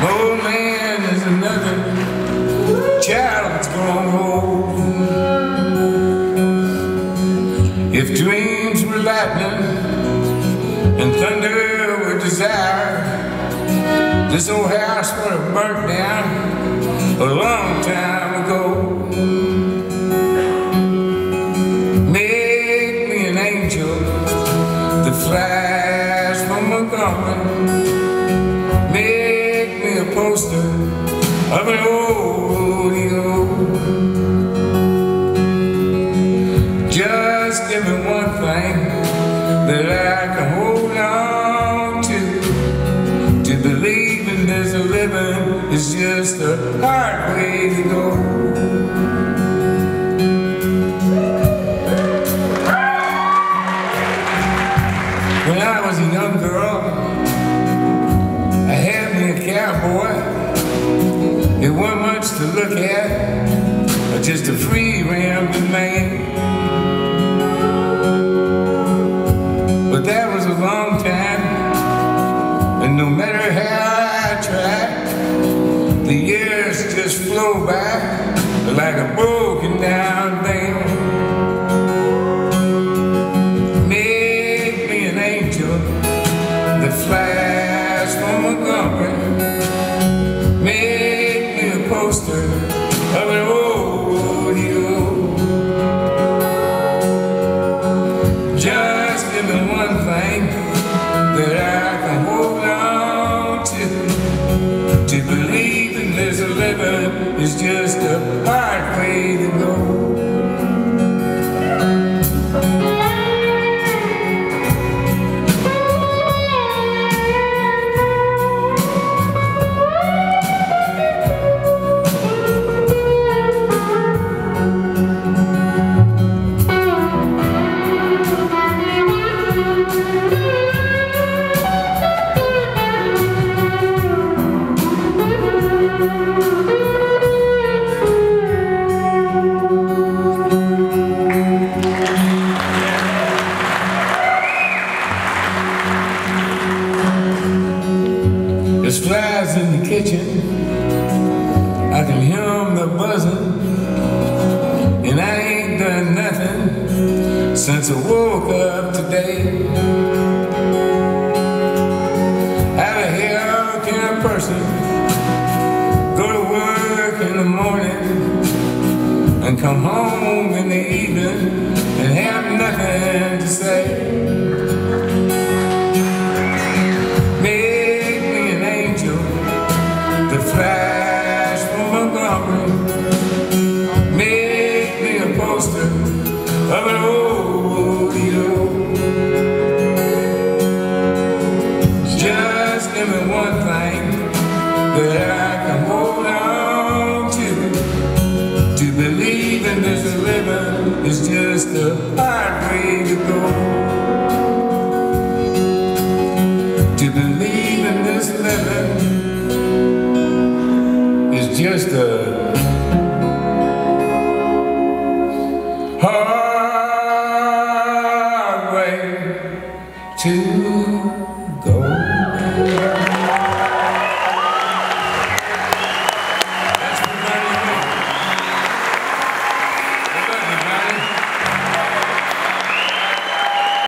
Old man is another child that's grown old. If dreams were lightning and thunder were desire, this old house would have burnt down a long time ago. Make me an angel that flies from Montgomery. Make me a poster of an old eagle. Just give me one thing that I can hold on to believe in this living is just a hard way to go. When I was a young girl, I had me a cowboy. It wasn't much to look at, just a free rambling man. But that was a long time, and no matter how I tried, the years just flow by like a broken down band. Make me an angel that flies from Montgomery. Make me a poster of an old hero. Just give me one thing that I can hold on to believe in this living is just a hard way to go. There's flies in the kitchen, I can hear them buzzing, and I ain't done nothing since I woke up today. How the hell can a person go to work in the morning and come home in the evening and have nothing to say? Flash from Montgomery. Make me a poster of an old hero. Just give me one thing that I can hold on to believe in this living is just a hard way to go. To believe in this living just a